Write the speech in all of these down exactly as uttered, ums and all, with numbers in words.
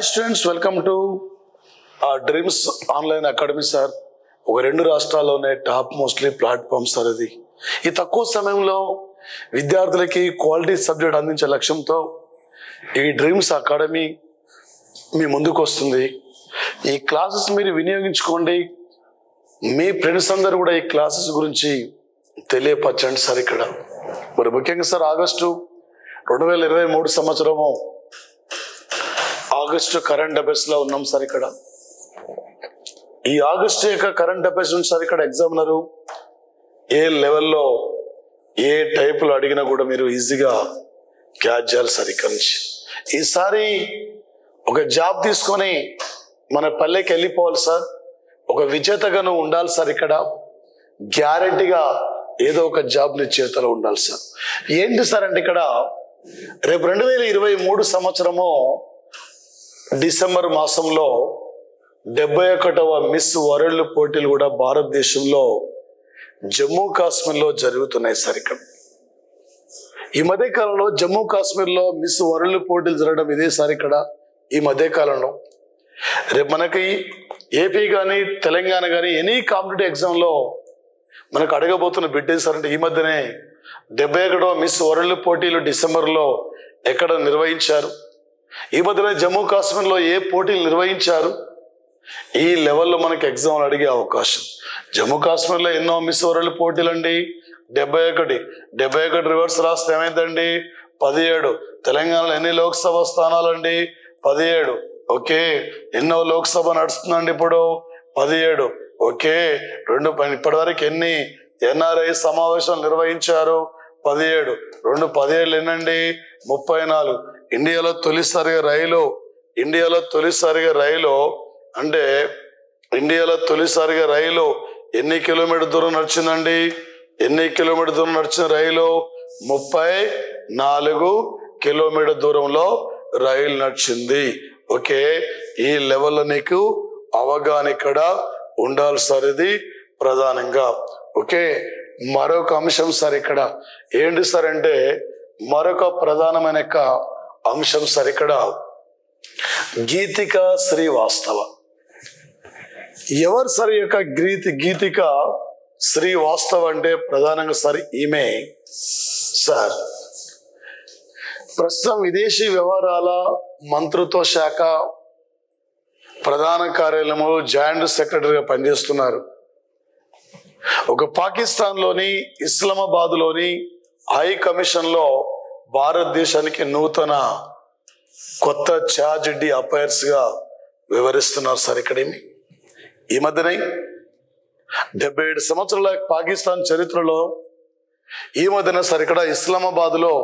Hi students, welcome to dreams online academy sir. ఒక రెండు రాష్ట్రాల్లోనే టాప్ మోస్ట్లీ ప్లాట్ఫామ్ సార్ ఇది. ఈ తక్కువ సమయంలో విద్యార్థులకి క్వాలిటీ సబ్జెక్ట్ అందించే లక్ష్యంతో ఈ డ్రీమ్స్ అకాడమీ మీ ముందుకు వస్తుంది. ఈ క్లాసెస్ మీరు వినియోగించుకోండి. మీ ఫ్రెండ్స్ అందరూ కూడా ఈ క్లాసెస్ గురించి తెలియపరచండి సార్. ఇక్కడ మరి ముఖ్యంగా సార్ ఆగస్టు రెండు వేల ఇరవై మూడు సంవత్సరము ఆగస్టు కరెంట్ అఫైర్స్ లో ఉన్నాం సార్. ఇక్కడ ఈ ఆగస్టు యొక్క కరెంట్ అఫైర్స్ నుంచి సార్ ఇక్కడ ఎగ్జామినరు ఏ లెవెల్లో ఏ టైపులో అడిగినా కూడా మీరు ఈజీగా క్యాచ్ చేయాలి సార్. ఇక్కడ నుంచి ఈసారి ఒక జాబ్ తీసుకొని మన పల్లెకి వెళ్ళిపోవాలి సార్. ఒక విజేతగాను ఉండాలి సార్. ఇక్కడ గ్యారంటీగా ఏదో ఒక జాబ్ నీ చేతిలో ఉండాలి సార్. ఏంటి సార్ అంటే ఇక్కడ రేపు రెండు వేల ఇరవై మూడు సంవత్సరము డిసెంబర్ మాసంలో డెబ్బై ఒకటవ మిస్ వరల్డ్ పోటీలు కూడా భారతదేశంలో జమ్మూ కాశ్మీర్లో జరుగుతున్నాయి సార్. ఇక్కడ ఈ మధ్య కాలంలో జమ్మూ కాశ్మీర్లో మిస్ వరల్డ్ పోటీలు జరగడం ఇదే సార్. ఇక్కడ ఈ మధ్య కాలంలో రేపు మనకి ఏపీ కానీ తెలంగాణ కానీ ఎనీ కాంపిటేటివ్ ఎగ్జామ్లో మనకు అడగబోతున్న బిడ్డ సార్ అంటే ఈ మధ్యనే డెబ్బై ఒకటవ మిస్ వరల్డ్ పోటీలు డిసెంబర్లో ఎక్కడ నిర్వహించారు, ఈ మధ్యన జమ్మూ కాశ్మీర్లో ఏ పోటీలు నిర్వహించారు, ఈ లెవెల్లో మనకి ఎగ్జామ్లు అడిగే అవకాశం. జమ్మూ కాశ్మీర్లో ఎన్నో మిస్ వరల్డ్ పోటీలు అండి. డెబ్బై ఒకటి డెబ్బై ఒకటి రివర్స్ రాస్తే ఏమైందండి పదిహేడు. తెలంగాణలో ఎన్ని లోక్సభ స్థానాలండి పదిహేడు. ఓకే, ఎన్నో లోక్సభ నడుస్తుందండి ఇప్పుడు పదిహేడు. ఓకే, రెండు ఇప్పటి వరకు ఎన్ని ఎన్ఆర్ఐ సమావేశాలు నిర్వహించారు పదిహేడు. రెండు పదిహేడు ఎన్నండి ముప్పై నాలుగు. ఇండియాలో తొలిసారిగా రైలు ఇండియాలో తొలిసారిగా రైలు అంటే ఇండియాలో తొలిసారిగా రైలు ఎన్ని కిలోమీటర్ దూరం నడిచిందండి? ఎన్ని కిలోమీటర్ దూరం నడిచిన రైలు? ముప్పై నాలుగు కిలోమీటర్ దూరంలో రైలు నడిచింది. ఓకే, ఈ లెవెల్లో నీకు అవగాహన ఇక్కడ ఉండాలి సార్. ఇది ప్రధానంగా. ఓకే, మరొక అంశం సార్ ఇక్కడ ఏంటి సార్ అంటే మరొక ప్రధానమైన అంశం సార్ ఇక్కడ గీతిక శ్రీవాస్తవ. ఎవరు సార్ యొక్క గీతి గీతిక శ్రీవాస్తవ అంటే ప్రధానంగా సార్ ఈమె సార్ ప్రస్తుతం విదేశీ వ్యవహారాల మంత్రిత్వ శాఖ ప్రధాన కార్యాలయంలో జాయింట్ సెక్రటరీగా పనిచేస్తున్నారు. ఒక పాకిస్తాన్లోని ఇస్లామాబాద్లోని హై కమిషన్లో భారతదేశానికి నూతన కొత్త ఛార్జ్ డి అఫైర్స్గా వివరిస్తున్నారు సార్. ఇక్కడ ఈ మధ్యనే డెబ్బై ఏడు సంవత్సరాల పాకిస్తాన్ చరిత్రలో ఈ మధ్యన సార్ ఇక్కడ ఇస్లామాబాద్లో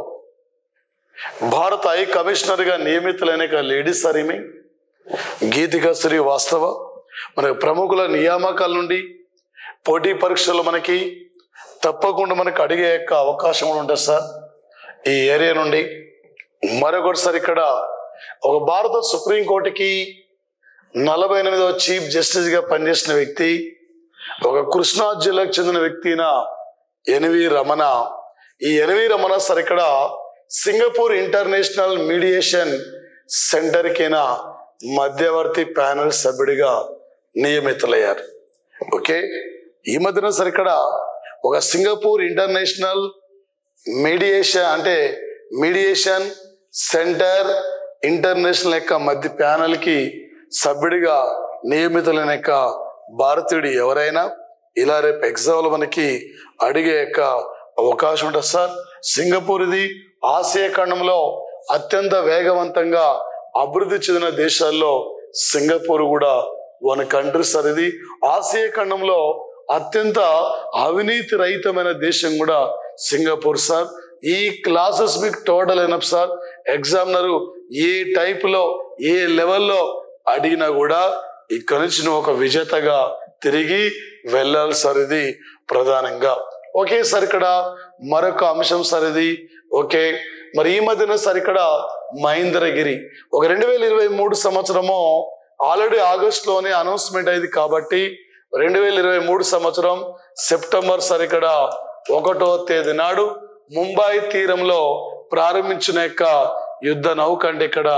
భారత హై కమిషనర్గా నియమితులైన లేడీస్ సార్ ఈమె గీతిక శ్రీవాస్తవ. మన ప్రముఖుల నియామకాల నుండి పోటీ పరీక్షలు మనకి తప్పకుండా మనకు అడిగే యొక్క అవకాశం కూడా ఉంటుంది సార్ ఈ ఏరియా నుండి. మరొకటి సార్ ఇక్కడ ఒక భారత సుప్రీంకోర్టుకి నలభై ఎనిమిదవ చీఫ్ జస్టిస్గా పనిచేసిన వ్యక్తి, ఒక కృష్ణా జిల్లాకు చెందిన వ్యక్తి అయిన ఎన్వి రమణ. ఈ ఎన్వి రమణ సార్ ఇక్కడ సింగపూర్ ఇంటర్నేషనల్ మీడియేషన్ సెంటర్కైనా మధ్యవర్తి ప్యానెల్ సభ్యుడిగా నియమితులయ్యారు. ఓకే, ఈ మధ్యన సార్ ఇక్కడ ఒక సింగపూర్ ఇంటర్నేషనల్ మీడియేషన్ అంటే మీడియేషన్ సెంటర్ ఇంటర్నేషనల్ యొక్క మధ్య ప్యానెల్కి సభ్యుడిగా నియమితులైన యొక్క భారతీయుడు ఎవరైనా ఇలా రేపు ఎగ్జామ్లో మనకి అడిగే యొక్క అవకాశం ఉంటుంది సార్. సింగపూర్ ఇది ఆసియా ఖండంలో అత్యంత వేగవంతంగా అభివృద్ధి చెందిన దేశాల్లో సింగపూర్ కూడా వన్ కంట్రీ సార్. ఇది ఆసియా ఖండంలో అత్యంత అవినీతి రహితమైన దేశం కూడా సింగపూర్ సార్. ఈ క్లాసెస్ మీకు టోటల్ అయినప్పుడు సార్ ఎగ్జామినరు ఏ టైప్లో ఏ లెవెల్లో అడిగినా కూడా ఇక్కడ నుంచి నువ్వు ఒక విజేతగా తిరిగి వెళ్ళాలి సార్. ఇది ప్రధానంగా. ఓకే సార్, ఇక్కడ మరొక అంశం సార్ ఇది. ఓకే, మరి ఈ మధ్యన సార్ ఇక్కడ మహేంద్రగిరి ఒక రెండు వేల ఇరవై మూడు సంవత్సరము ఆల్రెడీ ఆగస్టులోనే అనౌన్స్మెంట్ అయింది కాబట్టి రెండు వేల ఇరవై మూడు సంవత్సరం సెప్టెంబర్ సార్ ఇక్కడ ఒకటో తేదీ నాడు ముంబై తీరంలో ప్రారంభించిన యొక్క యుద్ధ నౌక అంటే ఇక్కడ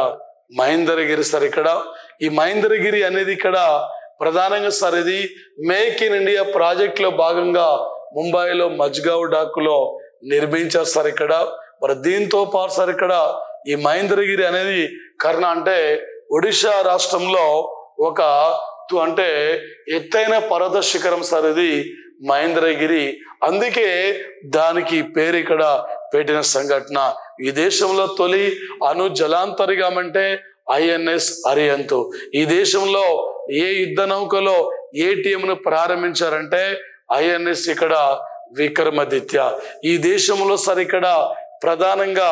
మహేంద్రగిరి సార్. ఇక్కడ ఈ మహేంద్రగిరి అనేది ఇక్కడ ప్రధానంగా సార్ ఇది మేక్ ఇన్ ఇండియా ప్రాజెక్ట్ లో భాగంగా ముంబైలో మజ్గావ్ డాకులో నిర్మించారు సార్. ఇక్కడ మరి దీంతో పాటు సార్ ఇక్కడ ఈ మహేంద్రగిరి అనేది కర్ణ అంటే ఒడిశా రాష్ట్రంలో ఒక అంటే ఎత్తైన పర్వత శిఖరం సార్ ఇది మహేంద్రగిరి. అందుకే దానికి పేరు ఇక్కడ పెట్టిన సంఘటన. ఈ దేశంలో తొలి అణు జలాంతర్గామి అంటే ఐఎన్ఎస్ అరిహంత్. ఈ దేశంలో ఏ యుద్ధ నౌకలో ఏటీఎం ను ప్రారంభించారంటే ఐఎన్ఎస్ ఇక్కడ విక్రమాదిత్య. ఈ దేశంలో సార్ ఇక్కడ ప్రధానంగా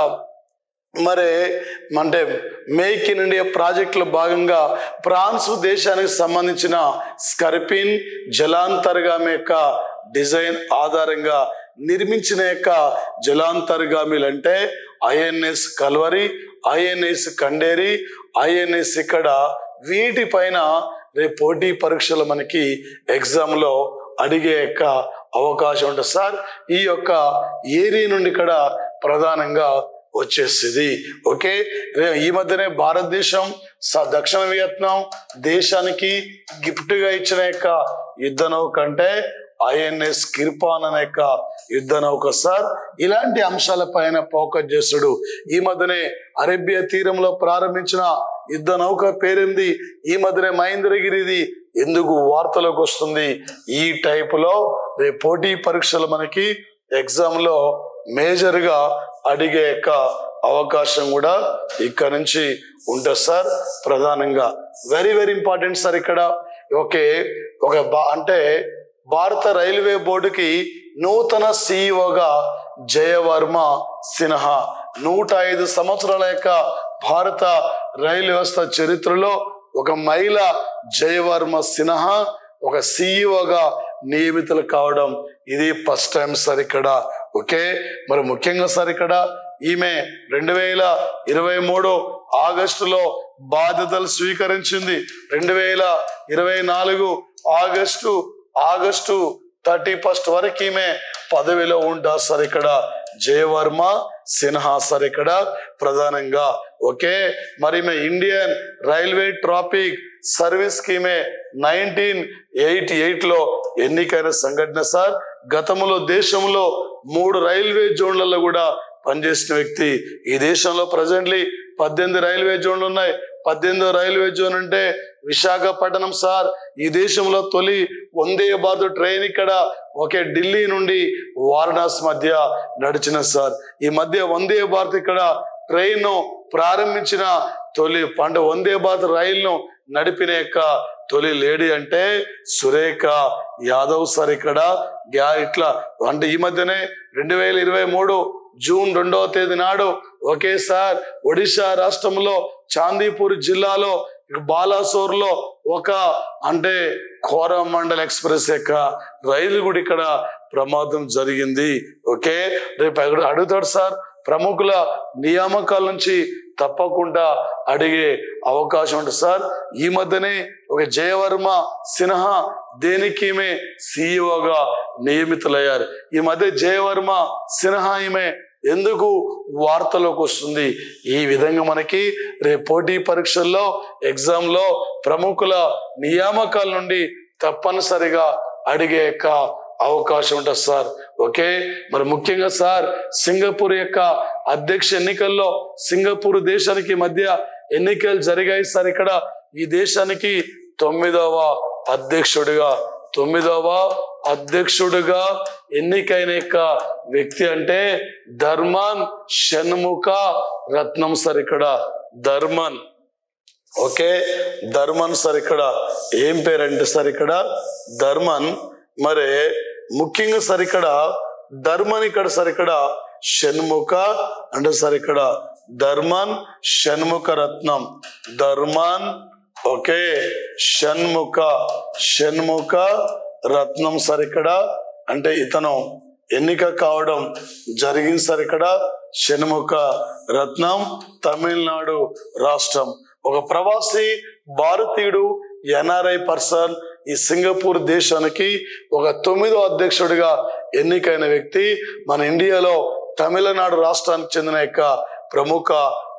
మరి అంటే మేక్ ఇన్ ఇండియా ప్రాజెక్టులో భాగంగా ఫ్రాన్స్ దేశానికి సంబంధించిన స్కర్పిన్ జలాంతర్గామి యొక్క డిజైన్ ఆధారంగా నిర్మించిన యొక్క జలాంతర్గామిలు అంటే INS Kalvari, INS Khanderi, INS ఇక్కడ వీటిపైన రేపు పోటీ పరీక్షలు మనకి ఎగ్జామ్ లో అడిగే యొక్క అవకాశం ఉంటుంది సార్. ఈ యొక్క ఏరియా నుండి ఇక్కడ ప్రధానంగా వచ్చేస్తుంది. ఓకే, ఈ మధ్యనే భారతదేశం దక్షిణ వియత్నాం దేశానికి గిఫ్ట్ గా ఇచ్చిన యొక్క యుద్ధ నౌక అంటే ఐఎన్ఎస్ కిర్పాన్ అనే యొక్క యుద్ధ నౌక సార్. ఇలాంటి అంశాల పైన ఫోకస్ చేస్తాడు. ఈ మధ్యనే అరేబియా తీరంలో ప్రారంభించిన యుద్ధ నౌక పేరేంది? ఈ మధ్యనే మహేంద్రగిరిది ఎందుకు వార్తలోకి వస్తుంది? ఈ టైపులో రేపు పోటీ పరీక్షలు మనకి ఎగ్జామ్ లో మేజర్ గా అడిగే యొక్క అవకాశం కూడా ఇక్కడ నుంచి ఉంటుంది సార్. ప్రధానంగా వెరీ వెరీ ఇంపార్టెంట్ సార్. ఇక్కడ ఓకే ఒక అంటే భారత రైల్వే బోర్డుకి నూతన సిఇఓగా జయవర్మ సిన్హా. నూట ఐదు సంవత్సరాల యొక్క భారత రైలు వ్యవస్థ చరిత్రలో ఒక మహిళ జయవర్మ సిన్హా ఒక సిఇఓగా నియమితులు కావడం ఇది ఫస్ట్ టైం సార్ ఇక్కడ. ఓకే, మరి ముఖ్యంగా సార్ ఇక్కడ ఈమె రెండు వేల ఇరవై మూడు ఆగస్టులో బాధ్యతలు స్వీకరించింది. రెండు వేల ఇరవై నాలుగు ఆగస్టు ఆగస్టు థర్టీ ఫస్ట్ వరకు ఈమె పదవిలో ఉంటారు సార్ ఇక్కడ జయవర్మ సిన్హా సార్ ఇక్కడ ప్రధానంగా. ఓకే, మరి ఈమె ఇండియన్ రైల్వే ట్రాఫిక్ సర్వీస్ కి ఈమె నైన్టీన్ ఎయిటీ ఎయిట్ లో ఎన్నికైన సంఘటన సార్. గతంలో దేశంలో మూడు రైల్వే జోన్లలో కూడా పనిచేసిన వ్యక్తి. ఈ దేశంలో ప్రజెంట్లీ పద్దెనిమిది రైల్వే జోన్లు ఉన్నాయి. పద్దెనిమిదో రైల్వే జోన్ అంటే విశాఖపట్నం సార్. ఈ దేశంలో తొలి వందే భారత్ ట్రైన్ ఇక్కడ ఒకే ఢిల్లీ నుండి వారణాసి మధ్య నడిచిన సార్. ఈ మధ్య వందే భారత్ ఇక్కడ ట్రైన్ ను ప్రారంభించిన తొలి అంటే వందే భారత్ రైలును నడిపిన యొక్క తొలి లేడీ అంటే సురేఖ యాదవ్ సార్ ఇక్కడ. ఇట్లా అంటే ఈ మధ్యనే రెండు వేల ఇరవై మూడు జూన్ రెండవ తేదీ నాడు ఒకే సార్ ఒడిశా రాష్ట్రంలో చాందీపూర్ జిల్లాలో బాలాసోర్ లో ఒక అంటే కోరమండల్ ఎక్స్ప్రెస్ యొక్క రైలు కూడా ఇక్కడ ప్రమాదం జరిగింది. ఓకే, రేపు అడుగుతాడు సార్ ప్రముఖుల నియామకాల నుంచి తప్పకుండా అడిగే అవకాశం ఉంటుంది సార్. ఈ మధ్యనే ఒక జయవర్మ సిన్హా దేనికి ఈమె సిఇఓగా నియమితులయ్యారు. ఈ మధ్య జయవర్మ సిన్హా ఈమె ఎందుకు వార్తలోకి వస్తుంది? ఈ విధంగా మనకి రేపు పోటీ పరీక్షల్లో ఎగ్జామ్ లో ప్రముఖుల నియామకాల నుండి తప్పనిసరిగా అడిగే యొక్క అవకాశం ఉంటుంది సార్. ఓకే, మరి ముఖ్యంగా సార్ సింగపూర్ యొక్క అధ్యక్ష ఎన్నికల్లో సింగపూర్ దేశానికి మధ్య ఎన్నికలు జరిగాయి సార్. ఇక్కడ ఈ దేశానికి తొమ్మిదవ అధ్యక్షుడిగా తొమ్మిదవ అధ్యక్షుడిగా ఎన్నికైన యొక్క వ్యక్తి అంటే ధర్మన్ షణ్ముఖ రత్నం సార్. ఇక్కడ ధర్మన్ ఓకే ధర్మన్ సార్. ఇక్కడ ఏం పేరంటే సార్ ఇక్కడ ధర్మన్. మరి ముఖ్యంగా సార్ ఇక్కడ ధర్మన్ ఇక్కడ సార్ ఇక్కడ షణ్ముఖ అంటే సార్ ఇక్కడ Tharman Shanmugaratnam. Tharman okay Shanmuga Shanmugaratnam sir ఇక్కడ అంటే ఇతను ఎన్నిక కావడం జరిగింది సార్. ఇక్కడ షణ్ముఖ రత్నం తమిళనాడు రాష్ట్రం. ఒక ప్రవాసీ భారతీయుడు ఎన్ఆర్ఐ పర్సన్ ఈ సింగపూర్ దేశానికి ఒక తొమ్మిదో అధ్యక్షుడిగా ఎన్నికైన వ్యక్తి. మన ఇండియాలో తమిళనాడు రాష్ట్రానికి చెందిన యొక్క ప్రముఖ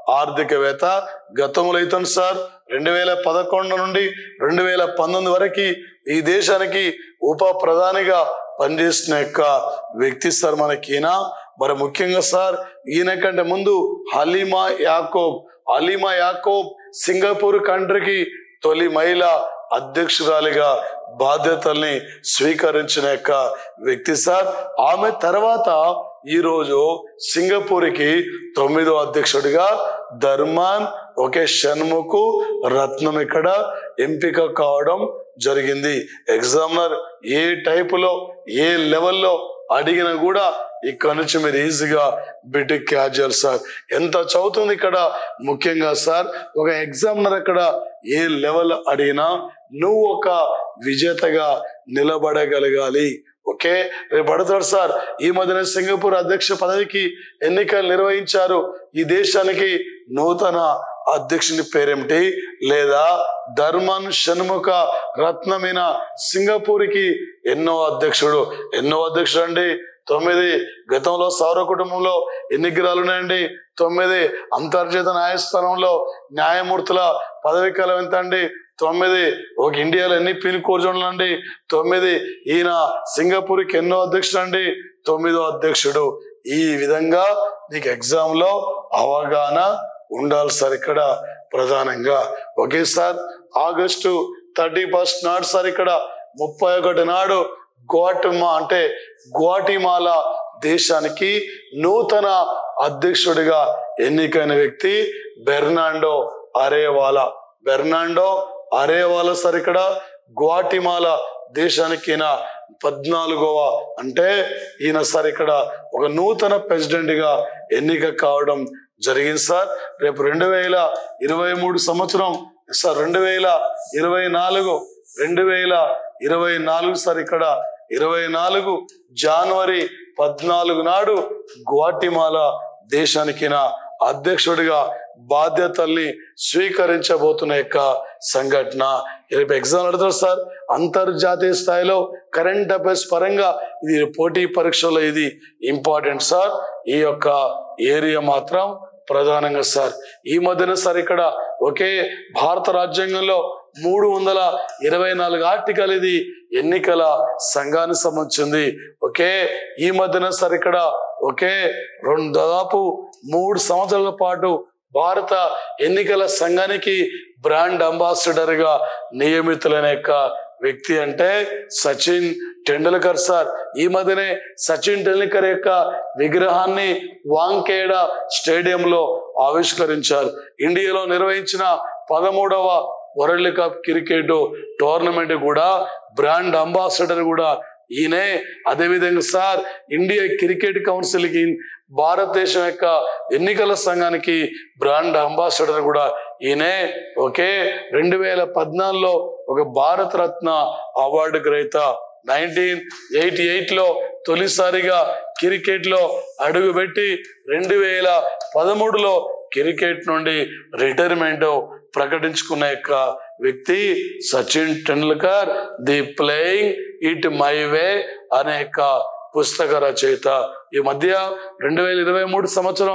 ఆర్థికవేత్త. గతంలో ఇతను సార్ రెండు వేల పదకొండు నుండి రెండు వేల పంతొమ్మిది వరకు ఈ దేశానికి ఉప ప్రధానిగా పనిచేసిన యొక్క వ్యక్తి సార్ మనకి ఈయన. మరి ముఖ్యంగా సార్ ఈయన కంటే ముందు Halima Yacob Halima Yacob Singapore కంట్రీకి తొలి మహిళ అధ్యక్షురాలిగా బాధ్యతల్ని స్వీకరించిన యొక్క వ్యక్తి సార్. ఆమె తర్వాత ఈరోజు సింగపూర్కి తొమ్మిదో అధ్యక్షుడిగా ధర్మాన్ ఒకే షణ్ముఖు రత్నం ఇక్కడ ఎంపిక కావడం జరిగింది. ఎగ్జామినర్ ఏ టైపులో ఏ లెవెల్లో అడిగినా కూడా ఇక్కడ నుంచి మీరు ఈజీగా బిటిక్ క్యాజువల్ సార్. ఎంత చదువుతుంది ఇక్కడ ముఖ్యంగా సార్ ఒక ఎగ్జామినర్ అక్కడ ఏ లెవెల్ అడిగినా నువ్వు ఒక విజేతగా నిలబడగలగాలి. ఓకే, రేపు అడుగుతాడు సార్ ఈ మధ్యన సింగపూర్ అధ్యక్ష పదవికి ఎన్నికలు నిర్వహించారు, ఈ దేశానికి నూతన అధ్యక్షుని పేరేమిటి? లేదా ధర్మన్ షణ్ముఖ రత్నమైన సింగపూర్కి ఎన్నో అధ్యక్షుడు ఎన్నో అధ్యక్షుడు అండి తొమ్మిది. గతంలో సౌర కుటుంబంలో ఎన్ని గ్రహాలు ఉన్నాయండి? తొమ్మిది. అంతర్జాతీయ న్యాయస్థానంలో న్యాయమూర్తుల పదవి కాలం ఎంత అండి? తొమ్మిది. ఒక ఇండియాలో ఎన్ని పిన్ కోడ్ జోన్లు అండి? తొమ్మిది. ఈయన సింగపూర్కి ఎన్నో అధ్యక్షుడు అండి? తొమ్మిదో అధ్యక్షుడు. ఈ విధంగా నీకు ఎగ్జామ్ లో అవగాహన ఉండాలి సార్ ఇక్కడ ప్రధానంగా. Okay sir, August thirty first నాడు సార్ ఇక్కడ ముప్పై ఒకటి నాడు గ్వాటమా అంటే గ్వాటిమాలా దేశానికి నూతన అధ్యక్షుడిగా ఎన్నికైన వ్యక్తి బెర్నాండో అరేవాలా. బెర్నాండో అరేవాలా సార్ ఇక్కడ గ్వాటిమాలా దేశానికి ఈయన పద్నాలుగవ అంటే ఈయన సార్ ఇక్కడ ఒక నూతన ప్రెసిడెంట్ గా ఎన్నిక కావడం జరిగింది సార్. రేపు రెండు వేల ఇరవై మూడు సంవత్సరం సార్ రెండు వేల ఇరవై నాలుగు రెండు వేల ఇరవై నాలుగు సార్ ఇక్కడ ఇరవై నాలుగు జనవరి పద్నాలుగు నాడు గ్వాటిమాలా దేశానికి అధ్యక్షుడిగా బాధ్యతల్ని స్వీకరించబోతున్న యొక్క సంఘటన. రేపు ఎగ్జామ్ అడుగుతారు సార్ అంతర్జాతీయ స్థాయిలో కరెంట్ అఫైర్స్ పరంగా ఇది పోటీ పరీక్షలో ఇది ఇంపార్టెంట్ సార్. ఈ యొక్క ఏరియా మాత్రం ప్రధానంగా సార్ ఈ మధ్యన సార్ ఇక్కడ ఒకే భారత రాజ్యాంగంలో మూడు వందల ఇరవై నాలుగు ఆర్టికల్ ఇది ఎన్నికల సంఘానికి సంబంధించింది. ఓకే, ఈ మధ్యన సార్ ఇక్కడ ఒకే రెండు దాదాపు మూడు సంవత్సరాల పాటు భారత ఎన్నికల సంఘానికి బ్రాండ్ అంబాసిడర్ గా నియమితులైన యొక్క వ్యక్తి అంటే సచిన్ టెండూల్కర్ సార్. ఈ మధ్యనే సచిన్ టెండూల్కర్ యొక్క విగ్రహాన్ని వాంఖేడా స్టేడియంలో ఆవిష్కరించారు. ఇండియాలో నిర్వహించిన పదమూడవ వరల్డ్ కప్ క్రికెట్ టోర్నమెంట్ కూడా బ్రాండ్ అంబాసిడర్ కూడా ఈయనే. అదేవిధంగా సార్ ఇండియా క్రికెట్ కౌన్సిల్ కి భారతదేశం యొక్క ఎన్నికల సంఘానికి బ్రాండ్ అంబాసిడర్ కూడా ఈయనే. ఓకే, రెండు వేల పద్నాలుగులో ఒక భారత రత్న అవార్డు గ్రహీత. నైన్టీన్ ఎయిటీ ఎయిట్ లో తొలిసారిగా క్రికెట్ లో అడుగుపెట్టి రెండు వేల పదమూడులో క్రికెట్ నుండి రిటైర్మెంట్ ప్రకటించుకున్న యొక్క వ్యక్తి Sachin Tendulkar. The playing it my way అనే యొక్క పుస్తక రచయిత. ఈ మధ్య రెండు వేల ఇరవై మూడు సంవత్సరం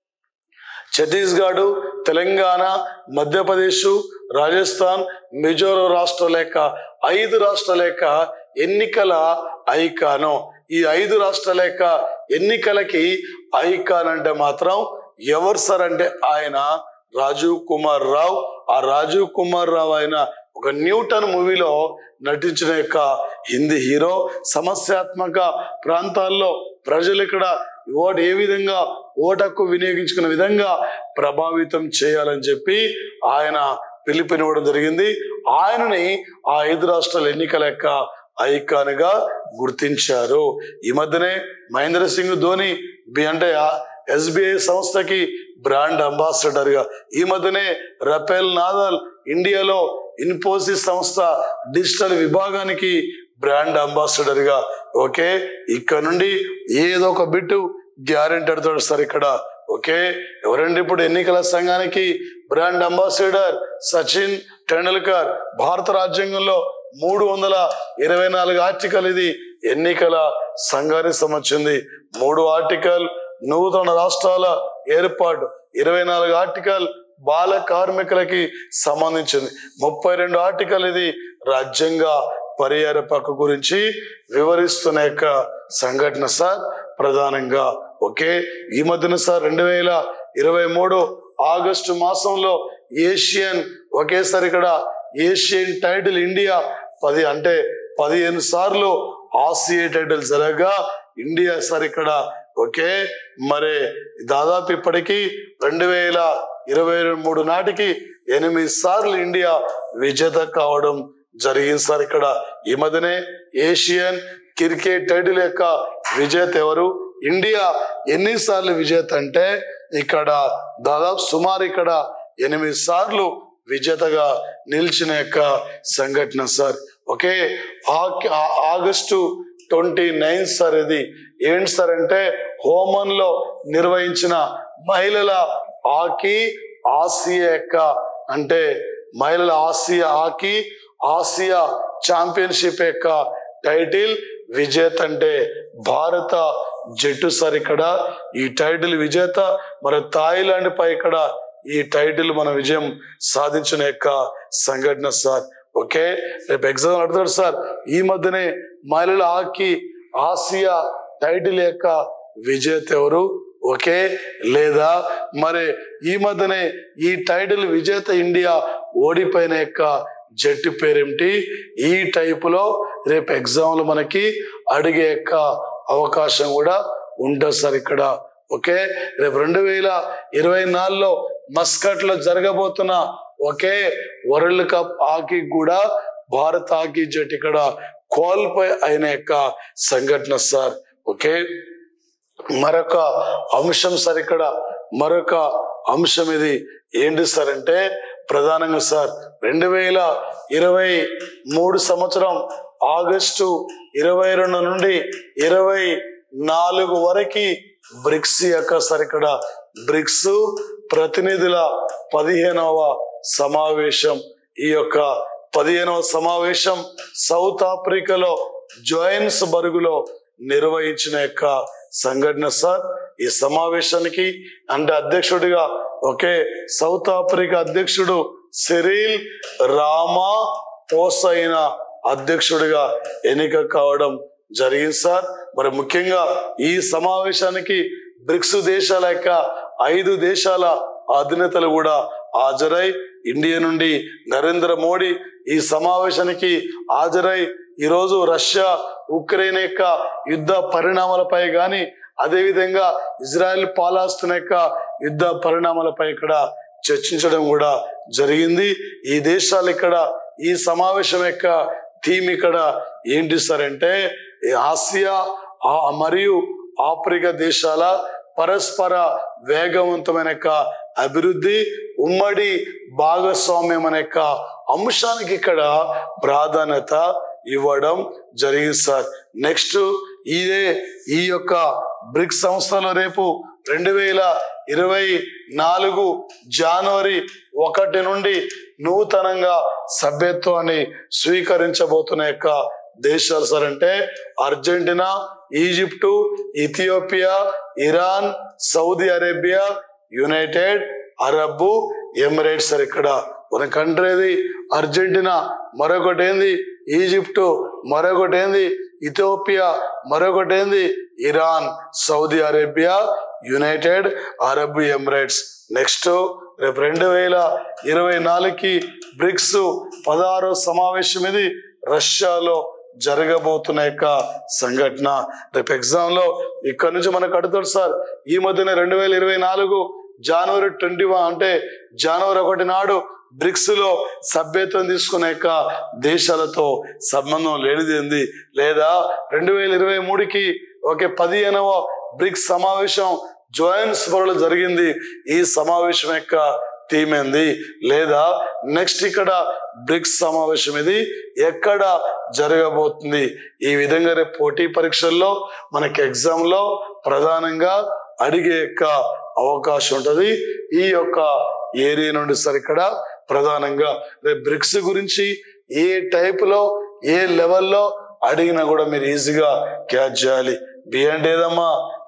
ఛత్తీస్గఢ్, తెలంగాణ, మధ్యప్రదేశ్, రాజస్థాన్, మిజోరం రాష్ట్రాల యొక్క ఐదు రాష్ట్రాల యొక్క ఎన్నికల ఐకాను. ఈ ఐదు రాష్ట్రాల యొక్క ఎన్నికలకి ఐకాన్ అంటే మాత్రం ఎవరు సార్ అంటే ఆయన రాజీవ్ కుమార్ రావు. ఆ రాజీవ్ కుమార్ రావు ఆయన ఒక న్యూటన్ మూవీలో నటించిన యొక్క హిందీ హీరో. సమస్యాత్మక ప్రాంతాల్లో ప్రజలు ఇక్కడ ఓటు ఏ విధంగా ఓటకు వినియోగించుకునే విధంగా ప్రభావితం చేయాలని చెప్పి ఆయన పిలుపునివ్వడం జరిగింది. ఆయనని ఆ ఐదు రాష్ట్రాల ఎన్నికల యొక్క ఐకాన్ గా గుర్తించారు. ఈ మధ్యనే మహేంద్ర సింగ్ ధోని బి అంటే ఎస్బిఐ సంస్థకి బ్రాండ్ అంబాసిడర్ గా, ఈ మధ్యనే రఫేల్ నాదల్ ఇండియాలో ఇన్ఫోసిస్ సంస్థ డిజిటల్ విభాగానికి బ్రాండ్ అంబాసిడర్ గా. ఓకే, ఇక్కడ నుండి ఏదో ఒక బిట్టు గ్యారెంటీ అడుగుతాడు సార్ ఇక్కడ. ఓకే, ఎవరండి ఇప్పుడు ఎన్నికల సంఘానికి బ్రాండ్ అంబాసిడర్? సచిన్ టెండూల్కర్. భారత రాజ్యాంగంలో మూడు వందల ఇరవై నాలుగు ఆర్టికల్ ఇది ఎన్నికల సంఘానికి సంబంధించింది. మూడు ఆర్టికల్ నూతన రాష్ట్రాల ఏర్పాటు. ఇరవై నాలుగు ఆర్టికల్ బాల కార్మికులకి సంబంధించింది, ముప్పై రెండు ఆర్టికల్ ఇది రాజ్యాంగ పరిహారపక గురించి వివరిస్తున్న యొక్క సంఘటన సార్ ప్రధానంగా. ఓకే, ఈ మధ్యన సార్ రెండు వేల ఇరవై మూడు ఆగస్టు మాసంలో ఏషియన్ ఒకేసారి ఇక్కడ ఏషియన్ టైటిల్ ఇండియా పది అంటే పదిహేను సార్లు ఆసియా టైటిల్ జరగగా ఇండియా సార్ ఇక్కడ ఓకే మరి దాదాపు ఇప్పటికీ రెండు వేల ఇరవై మూడు నాటికి ఎనిమిది సార్లు ఇండియా విజేత కావడం జరిగింది సార్. ఇక్కడ ఈ మధ్యనే ఏషియన్ క్రికెట్ టైటిల్ యొక్క విజేత ఎవరు, ఇండియా ఎన్నిసార్లు విజేత అంటే ఇక్కడ దాదాపు సుమారు ఇక్కడ ఎనిమిది సార్లు విజేతగా నిలిచిన యొక్క సంఘటన sir. Okay, August twenty nine sir ఇది ఏంటి సార్ అంటే హోమన్ లో నిర్వహించిన మహిళల హాకీ ఆసియా యొక్క అంటే మహిళల ఆసియా హాకీ ఆసియా ఛాంపియన్షిప్ యొక్క టైటిల్ విజేత అంటే భారత జట్టు సార్. ఇక్కడ ఈ టైటిల్ విజేత మరి థాయిలాండ్ పై ఇక్కడ ఈ టైటిల్ మన విజయం సాధించిన యొక్క సంఘటన సార్. ఓకే, రేపు ఎగ్జామ్ అడుగుతాడు సార్, ఈ మధ్యనే మహిళల హాకీ ఆసియా టైటిల్ యొక్క విజేత ఎవరు, ఓకే లేదా మరి ఈ మధ్యనే ఈ టైటిల్ విజేత ఇండియా ఓడిపోయిన యొక్క జట్టు పేరేమిటి, ఈ టైపులో రేపు ఎగ్జామ్ లో మనకి అడిగే యొక్క అవకాశం కూడా ఉంటుంది సార్ ఇక్కడ. ఓకే, రేపు రెండు వేల ఇరవై నాలుగులో మస్కట్ లో జరగబోతున్న ఒకే వరల్డ్ కప్ హాకీ కూడా భారత హాకీ జట్టు ఇక్కడ క్వాలిఫై అయిన యొక్క సంఘటన సార్. ఓకే, మరొక అంశం సార్ ఇక్కడ మరొక అంశం ఇది ఏంటి సార్ అంటే ప్రధానంగా సార్ రెండు వేల ఇరవై మూడు సంవత్సరం ఆగస్టు ఇరవై రెండు నుండి ఇరవై నాలుగు వరకు బ్రిక్స్ యొక్క సార్ ఇక్కడ బ్రిక్స్ ప్రతినిధుల పదిహేనవ సమావేశం. ఈ యొక్క పదిహేనవ సమావేశం సౌత్ ఆఫ్రికాలో జోహెన్స్బర్గ్ లో నిర్వహించిన యొక్క సంఘటన సార్. ఈ సమావేశానికి అంటే అధ్యక్షుడిగా ఒకే సౌత్ ఆఫ్రికా అధ్యక్షుడు సిరిల్ రామాపోసా అధ్యక్షుడిగా ఎన్నిక కావడం జరిగింది సార్. మరి ముఖ్యంగా ఈ సమావేశానికి బ్రిక్స్ దేశాల యొక్క ఐదు దేశాల అధినేతలు కూడా హాజరై ఇండియా నుండి నరేంద్ర మోడీ ఈ సమావేశానికి హాజరై ఈరోజు రష్యా ఉక్రెయిన్ యొక్క యుద్ధ పరిణామాలపై గాని అదేవిధంగా ఇజ్రాయెల్ పాలస్తీనా యొక్క యుద్ధ పరిణామాలపై ఇక్కడ చర్చించడం కూడా జరిగింది. ఈ దేశాలు ఇక్కడ ఈ సమావేశం యొక్క థీమ్ ఇక్కడ ఏంటి సార్ అంటే ఆసియా మరియు ఆఫ్రికా దేశాల పరస్పర వేగవంతమైన అభివృద్ధి ఉమ్మడి భాగస్వామ్యం అనే అంశానికి ఇక్కడ ప్రాధాన్యత ఇవ్వడం జరిగింది సార్. నెక్స్ట్ ఇదే ఈ యొక్క బ్రిక్స్ సంస్థలో రేపు రెండు వేల ఇరవై నాలుగు జనవరి ఒకటి నుండి నూతనంగా సభ్యత్వాన్ని స్వీకరించబోతున్న యొక్క దేశాలు సార్ అంటే Argentina, Egypt, Ethiopia, Iran, Saudi Arabia, United Arab Emirates sir. ఇక్కడ మన కంట్రీ ఏది అర్జెంటీనా, మరొకటి ఏంది ఈజిప్టు, మరొకటి ఏంది ఇథియోపియా, మరొకటి ఏంది Iran, Saudi Arabia, United Arab Emirates. Next రేపు రెండు వేల ఇరవై నాలుగుకి బ్రిక్స్ పదహారో సమావేశం ఇది రష్యాలో జరగబోతున్న యొక్క సంఘటన. రేపు ఎగ్జామ్ లో ఇక్కడ నుంచి మనకు అడుగుతాడు సార్ ఈ మధ్యన రెండు వేల ఇరవై నాలుగు జనవరి ట్వంటీ వన్ అంటే జనవరి ఒకటి నాడు బ్రిక్స్ లో సభ్యత్వం తీసుకునే యొక్క దేశాలతో సంబంధం లేనిదేంది లేదా రెండు వేల ఇరవై మూడుకి ఒకే పదిహేనవ బ్రిక్స్ సమావేశం జోహెన్స్బర్గ్ లో జరిగింది. ఈ సమావేశం యొక్క థీమ్ ఏంది లేదా నెక్స్ట్ ఇక్కడ బ్రిక్స్ సమావేశం ఇది ఎక్కడ జరగబోతుంది. ఈ విధంగా రేపు పోటీ పరీక్షల్లో మనకి ఎగ్జామ్ లో ప్రధానంగా అడిగే యొక్క అవకాశం ఉంటది. ఈ యొక్క ఏరియా నుండి సార్ ఇక్కడ ప్రధానంగా రేపు బ్రిక్స్ గురించి ఏ టైప్ లో ఏ లెవెల్లో అడిగినా కూడా మీరు ఈజీగా క్యాచ్ చేయాలి. బి అంటే ఏదమ్మా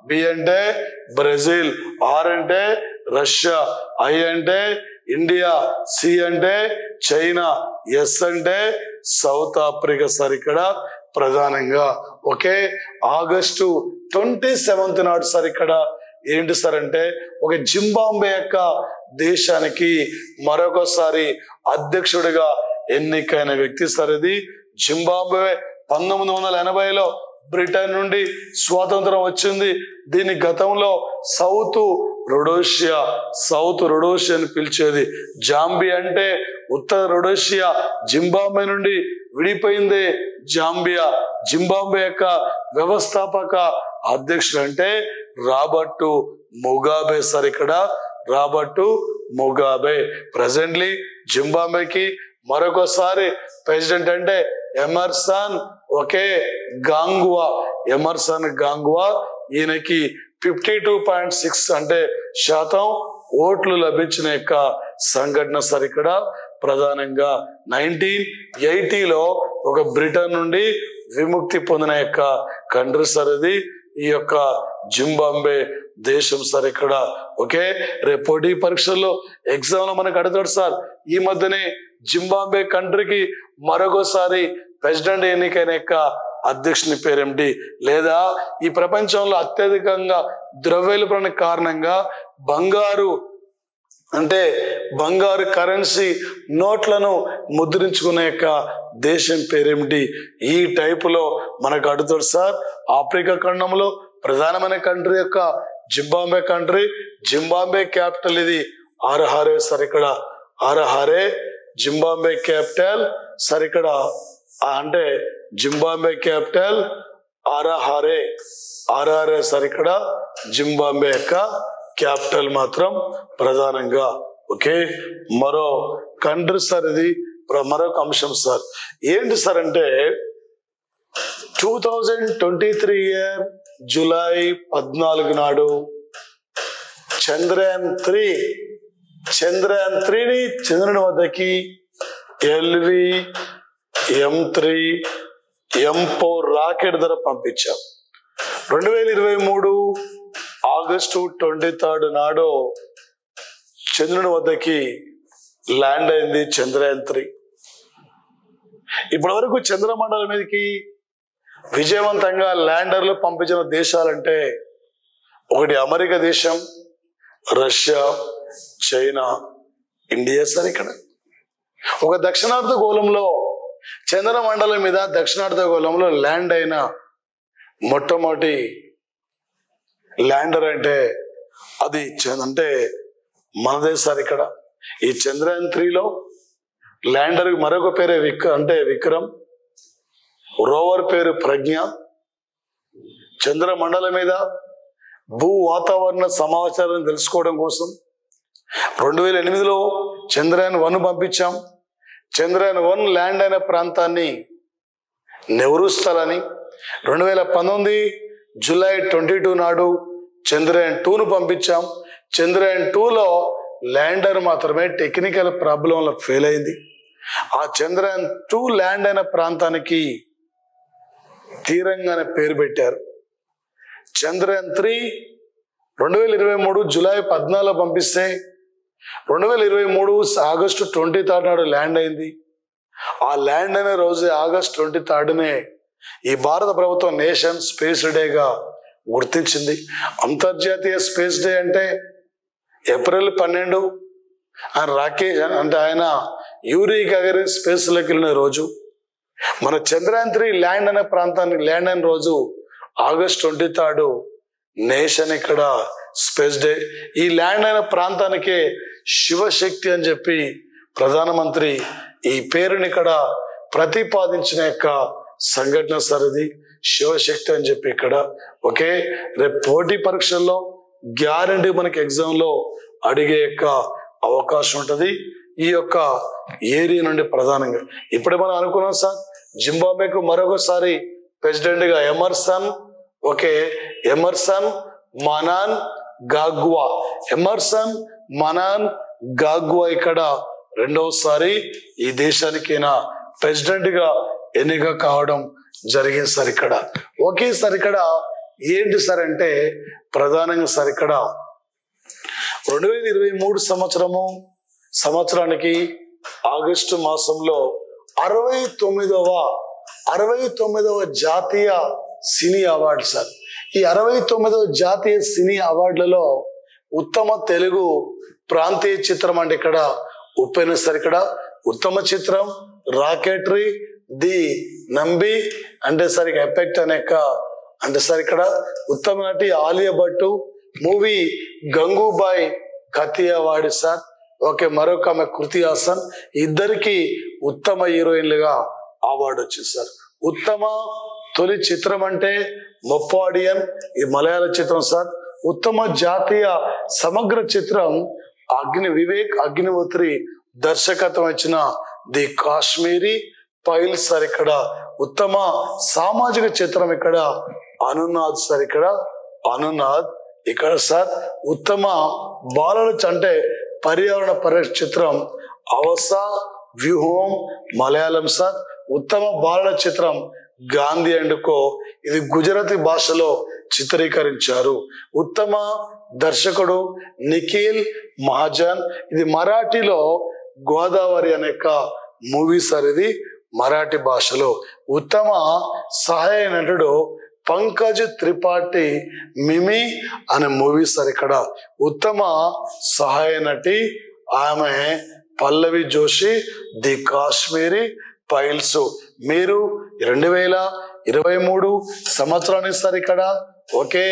బి అంటే బ్రెజిల్, ఆర్ అంటే రష్యా, ఐ అంటే ఇండియా, సి అంటే చైనా, ఎస్ అంటే సౌత్ ఆఫ్రికా సార్ ఇక్కడ ప్రధానంగా. ఓకే, ఆగస్టు ట్వంటీ సెవెంత్ నాడు సార్ ఇక్కడ ఏంటి సార్ అంటే ఒక జింబాబ్వే యొక్క దేశానికి మరొకసారి అధ్యక్షుడిగా ఎన్నికైన వ్యక్తి సార్ ఇది. జింబాబ్వే పంతొమ్మిది వందల ఎనభైలో బ్రిటన్ నుండి స్వాతంత్రం వచ్చింది. దీని గతంలో సౌత్ రొడోషియా సౌత్ రొడోషియా అని పిలిచేది. జాంబియా అంటే ఉత్తర రొడోషియా, జింబాబ్వే నుండి విడిపోయింది జాంబియా. జింబాబ్వే యొక్క వ్యవస్థాపక అధ్యక్షుడు అంటే రాబర్ట్ ముగాబే సార్ ఇక్కడ రాబర్ట్ ముగాబే. ప్రెసెంట్లీ జింబాబ్వేకి మరొకసారి ప్రెసిడెంట్ అంటే ఎమర్సన్ ఒకే గాంగువా ఎమర్సన్ గాంగువా. ఈయనకి ఫిఫ్టీ టూ పాయింట్ సిక్స్ అంటే శాతం ఓట్లు లభించిన యొక్క సంఘటన సార్ ఇక్కడ ప్రధానంగా. నైన్టీన్ ఎయిటీలో ఒక బ్రిటన్ నుండి విముక్తి పొందిన యొక్క కంట్రీ సార్ ఇది ఈ యొక్క జింబాబ్వే దేశం సార్ ఇక్కడ. ఓకే, రేపు పోటీ పరీక్షల్లో ఎగ్జామ్ లో మనకు అడుగుతాడు సార్, ఈ మధ్యనే జింబాబ్వే కంట్రీకి మరొకసారి ప్రెసిడెంట్ ఎన్నికైన యొక్క అధ్యక్షుని పేరేమిటి, లేదా ఈ ప్రపంచంలో అత్యధికంగా ద్రవ్యోల్బణ కారణంగా బంగారు అంటే బంగారు కరెన్సీ నోట్లను ముద్రించుకునే యొక్క దేశం పేరేమిటి, ఈ టైపులో మనకు అడుగుతాడు సార్. ఆఫ్రికా ఖండంలో ప్రధానమైన కంట్రీ యొక్క జింబాబ్వే కంట్రీ. జింబాబ్వే క్యాపిటల్ ఇది హరారే సార్ ఇక్కడ హరారే జింబాబ్వే క్యాపిటల్ సార్ ఇక్కడ అంటే Zimbabwe capital Harare Harare sir ఇక్కడ జింబాబ్వే యొక్క క్యాపిటల్ మాత్రం ప్రధానంగా. ఓకే, మరో కంట్రీ సార్ ఇది మరొక అంశం సార్. ఏంటి సార్ అంటే two thousand twenty three year July పద్నాలుగు నాడు చంద్రయాన్ త్రీ చంద్రయాన్ త్రీని చంద్రుని వద్దకి LV M three M four rocket ద్వారా పంపించాం. రెండు వేల ఇరవై మూడు ఆగస్టు ట్వంటీ థర్డ్ నాడు చంద్రుని వద్దకి ల్యాండ్ అయింది చంద్రయాన్ త్రీ. ఇప్పటి వరకు చంద్రమండలం మీదకి విజయవంతంగా ల్యాండర్లు పంపించిన దేశాలంటే ఒకటి అమెరికా దేశం, రష్యా, చైనా, ఇండియా సార్ ఇక్కడ. ఒక దక్షిణార్థ గోళంలో చంద్రమండలం మీద దక్షిణార్థ గోళంలో ల్యాండ్ అయిన మొట్టమొదటి ల్యాండర్ అంటే అది అంటే మనదే సార్ ఇక్కడ. ఈ చంద్రయాన్ త్రీలో ల్యాండర్ మరొక పేరే విక్ అంటే విక్రమ్, రోవర్ పేరు ప్రజ్ఞ. చంద్రమండలం మీద భూ వాతావరణ సమాచారాన్ని తెలుసుకోవడం కోసం రెండు వేల ఎనిమిదిలో చంద్రయాన్ వన్ పంపించాం. చంద్రయాన్ వన్ ల్యాండ్ అయిన ప్రాంతాన్ని నెహ్రూ స్థలాన్ని రెండు వేల పంతొమ్మిది జూలై ట్వంటీ టూ నాడు చంద్రయాన్ టూను పంపించాం. చంద్రయాన్ టూలో ల్యాండర్ మాత్రమే టెక్నికల్ ప్రాబ్లంలో ఫెయిల్ అయింది. ఆ చంద్రయాన్ టూ ల్యాండ్ అయిన ప్రాంతానికి తీరంగా పేరు పెట్టారు. చంద్రయాన్ త్రీ రెండు వేల ఇరవై మూడు జూలై పద్నాలుగు పంపిస్తే రెండు వేల ఇరవై మూడు ఆగస్టు ట్వంటీ థర్డ్ నాడు ల్యాండ్ అయింది. ఆ ల్యాండ్ అయిన రోజు ఆగస్ట్ ట్వంటీ థర్డ్నే ఈ భారత ప్రభుత్వం నేషన్ స్పేస్ డేగా గుర్తించింది. అంతర్జాతీయ స్పేస్ డే అంటే ఏప్రిల్ పన్నెండు ఆయన రాకేష్ అంటే ఆయన యూరీ గగరిన్ స్పేస్లోకి వెళ్ళిన రోజు. మన చంద్రయాన్ త్రీ ల్యాండ్ అనే ప్రాంతానికి ల్యాండ్ అయిన రోజు ఆగస్ట్ ట్వంటీ థర్డ్ నేషన్ ఇక్కడ స్పేస్ డే. ఈ ల్యాండ్ అయిన ప్రాంతానికే శివశక్తి అని చెప్పి ప్రధానమంత్రి ఈ పేరుని ఇక్కడ ప్రతిపాదించిన యొక్క సంఘటన సార్ ఇది శివశక్తి అని చెప్పి ఇక్కడ. ఓకే, రేపు పోటీ పరీక్షల్లో గ్యారంటీ మనకి ఎగ్జామ్ లో అడిగే యొక్క అవకాశం ఉంటది ఈ యొక్క ఏరియా నుండి ప్రధానంగా. ఇప్పుడే మనం అనుకున్నాం సార్ జింబాబ్వేకు మరొకసారి ప్రెసిడెంట్ గా Emerson okay Emerson Mnangagwa Emerson Mnangagwa ఇక్కడ రెండవసారి ఈ దేశానికైనా ప్రెసిడెంట్ గా ఎన్నిక కావడం జరిగింది సార్ ఇక్కడ. ఓకే సార్ ఇక్కడ ఏంటి సార్ అంటే ప్రధానంగా సార్ ఇక్కడ రెండు వేల ఇరవై మూడు సంవత్సరము సంవత్సరానికి ఆగస్టు మాసంలో అరవై తొమ్మిదవ అరవై తొమ్మిదవ జాతీయ సినీ అవార్డు సార్. ఈ అరవై తొమ్మిదవ జాతీయ సినీ అవార్డులలో ఉత్తమ తెలుగు ప్రాంతీయ చిత్రం అంటే ఇక్కడ ఉప్పెన సార్. ఇక్కడ ఉత్తమ చిత్రం రాకెటరీ, ది నంబి అంటే సార్ ఇక ఎఫెక్ట్ అనే అంటే సార్ ఇక్కడ ఉత్తమ నటి Alia Bhatt, movie Gangubai Kathiawadi sir. Okay, మరొక ఆమె కృతి హాసన్, ఇద్దరికి ఉత్తమ హీరోయిన్లుగా అవార్డు వచ్చింది సార్. ఉత్తమ తొలి చిత్రం అంటే మొప్పాడియన్, ఇది మలయాళ చిత్రం సార్. ఉత్తమ జాతీయ సమగ్ర చిత్రం అగ్ని వివేక్ అగ్నిహోత్రి దర్శకత్వం ఇచ్చిన ది కాశ్మీరీ ఫైల్ సార్. ఇక్కడ ఉత్తమ సామాజిక చిత్రం ఇక్కడ అనునాద్ సార్. ఇక్కడ అనునాద్ ఇక్కడ సార్. ఉత్తమ బాలల అంటే పర్యావరణ పరిరక్షణ చిత్రం అవసా వ్యూహం మలయాళం సార్. ఉత్తమ బాలల చిత్రం గాంధీ అండ్ కో, ఇది గుజరాతీ భాషలో చిత్రీకరించారు. ఉత్తమ దర్శకుడు నిఖిల్ మహాజన్, ఇది మరాఠీలో గోదావరి అనే మూవీ సార్, ఇది మరాఠీ భాషలో. ఉత్తమ సహాయ నటుడు పంకజ్ త్రిపాఠి, మిమి అనే మూవీ సార్. ఇక్కడ ఉత్తమ సహాయ నటి ఆమె పల్లవి జోషి, ది కాశ్మీరీ ఫైల్స్. మీరు రెండు వేల ఇరవై మూడు సంవత్సరానికి సార్ ఇక్కడ okay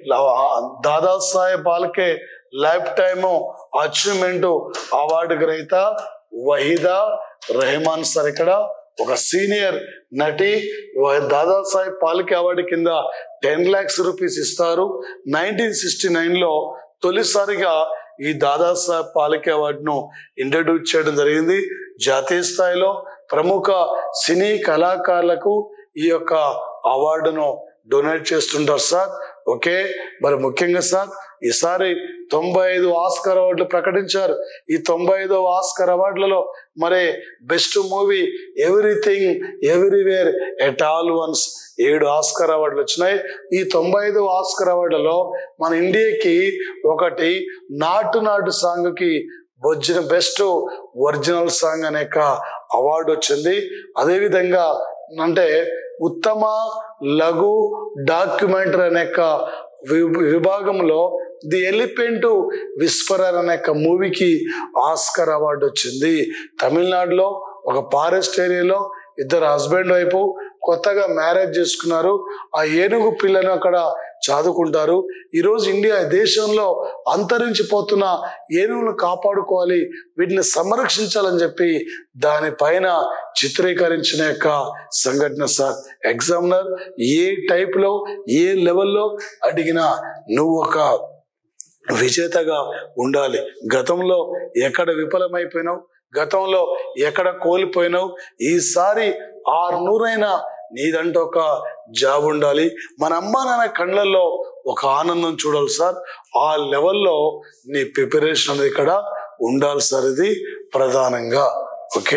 Dadasaheb Phalke life time achievement award గ్రహీత వహీదా రెహమాన్ సార్. ఇక్కడ ఒక సీనియర్ నటి, దాదాసాహెబ్ ఫాల్కే అవార్డు కింద టెన్ లాక్స్ రూపీస్ ఇస్తారు. నైన్టీన్ సిక్స్టీ నైన్ లో తొలిసారిగా ఈ దాదాసాహెబ్ ఫాల్కే అవార్డును ఇంట్రడ్యూస్ చేయడం జరిగింది. జాతీయ స్థాయిలో ప్రముఖ సినీ కళాకారులకు ఈ యొక్క అవార్డును డొనేట్ చేస్తుంటారు సార్. ఓకే, మరి ముఖ్యంగా సార్ ఈసారి తొంభై ఐదు ఆస్కార్ అవార్డులు ప్రకటించారు. ఈ తొంభై ఐదో ఆస్కార్ అవార్డులలో మరి best movie everything everywhere at all once ఏడు ఆస్కార్ అవార్డులు వచ్చినాయి. ఈ తొంభై ఐదు ఆస్కార్ అవార్డులలో మన ఇండియాకి ఒకటి నాటు నాటు సాంగ్ కి వచ్చిన బెస్ట్ ఒరిజినల్ సాంగ్ అనే అవార్డు వచ్చింది. అదేవిధంగా అంటే ఉత్తమ లఘు డాక్యుమెంటరీ అనే విభాగంలో ది ఎలిఫెంట్ విస్పరర్ అనే మూవీకి ఆస్కార్ అవార్డు వచ్చింది. తమిళనాడులో ఒక ఫారెస్ట్ ఏరియాలో ఇద్దరు హస్బెండ్ వైపు కొత్తగా మ్యారేజ్ చేసుకున్నారు. ఆ ఏనుగు పిల్లను అక్కడ చదువుకుంటారు. ఈరోజు ఇండియా దేశంలో అంతరించిపోతున్న ఏనుగులను కాపాడుకోవాలి, వీటిని సంరక్షించాలని చెప్పి దానిపైన చిత్రీకరించిన యొక్క సంఘటన సార్. ఎగ్జామినర్ ఏ టైప్ లో ఏ లెవెల్లో అడిగినా నువ్వు ఒక విజేతగా ఉండాలి. గతంలో ఎక్కడ విఫలమైపోయినావు, గతంలో ఎక్కడ కోల్పోయినావు, ఈసారి ఆరు నూరైనా నీదంటే ఒక జాబ్ ఉండాలి. మన అమ్మ నాన్న కళ్ళల్లో ఒక ఆనందం చూడాలి సార్. ఆ లెవెల్లో నీ ప్రిపరేషన్ అనేది ఇక్కడ ఉండాలి సార్. ఇది ప్రధానంగా ఓకే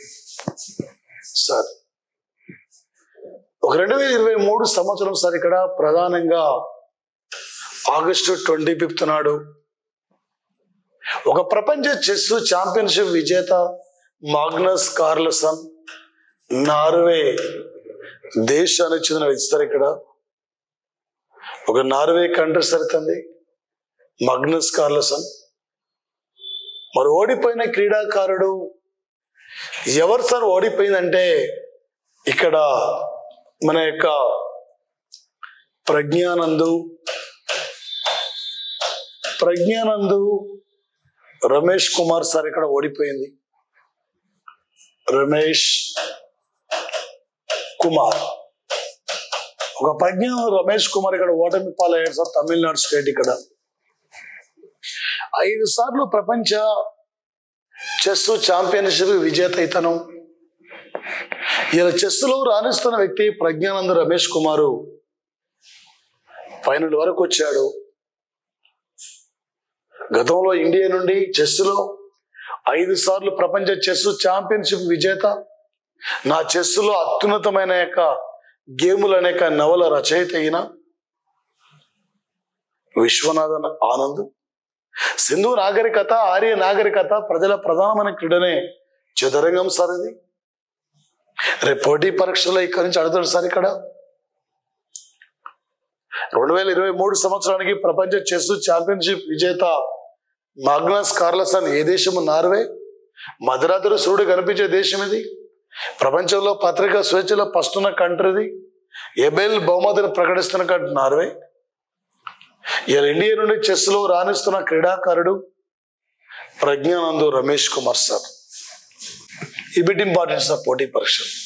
సార్. ఒక రెండు వేల ఇరవై మూడు సంవత్సరం సార్ ఇక్కడ ప్రధానంగా ఆగస్టు ట్వంటీ ఫిఫ్త్ నాడు ఒక ప్రపంచ చెస్ ఛాంపియన్షిప్ విజేత మాగ్నస్ కార్ల్సన్ నార్వే దేశానికి చెందిన ఇస్తారు. ఇక్కడ ఒక నార్వే కంట్రీ సరితంది మాగ్నస్ కార్ల్సన్. మరి ఓడిపోయిన క్రీడాకారుడు ఎవరు సార్? ఓడిపోయిందంటే ఇక్కడ మన యొక్క ప్రజ్ఞానందు ప్రజ్ఞానందు రమేష్ కుమార్ సార్ ఇక్కడ ఓడిపోయింది. రమేష్ కుమార్ ఒక ప్రజ్ఞ రమేష్ కుమార్ ఇక్కడ ఓటమి పాలయ్యాడు సార్. తమిళనాడు స్టేట్ ఇక్కడ ఐదు సార్లు ప్రపంచ చెస్ ఛాంపియన్షిప్ విజేత ఇతను. ఇలా చెస్ లో రాణిస్తున్న వ్యక్తి ప్రజ్ఞానంద రమేష్ కుమారు ఫైనల్ వరకు వచ్చాడు. గతంలో ఇండియా నుండి చెస్ లో ఐదు సార్లు ప్రపంచ చెస్ ఛాంపియన్షిప్ విజేత, నా చెస్ లో అత్యున్నతమైన యొక్క గేములు అనేక నవల రచయిత అయిన విశ్వనాథన్ ఆనంద్. సింధు నాగరికత, ఆర్య నాగరికత ప్రజల ప్రధానమైన క్రీడనే చదరంగం సార్. ఇది రేపు పోటీ పరీక్షలో ఇక్కడి నుంచి అడుగుతాడు సార్. ఇక్కడ రెండు వేల ఇరవై మూడు సంవత్సరానికి ప్రపంచ చెస్ ఛాంపియన్షిప్ విజేత మాగ్నస్ కార్లసన్ ఏ దేశము? నార్వే. మధ్యరాత్రి సూర్యుడు కనిపించే దేశం ఇది. ప్రపంచంలో పత్రికా స్వేచ్ఛలో ఫస్ట్ ఉన్న కంట్రీది. ఎబెల్ బహుమతిని ప్రకటిస్తున్న కంట్రీ నార్వే. ఇలా ఇండియా నుండి చెస్ లో రాణిస్తున్న క్రీడాకారుడు ప్రజ్ఞానందు రమేష్ కుమార్ సార్. ఈ బిట్ ఇంపార్టెన్స్ ఆఫ్ పోటీ పరీక్ష.